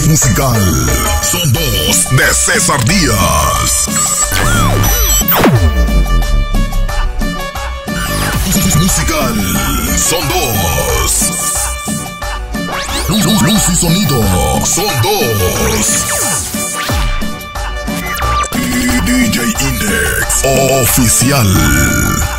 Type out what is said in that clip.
musical. Son dos de César Díaz. Musical. Son dos. Luz y sonido. Son dos. DJ Index Oficial.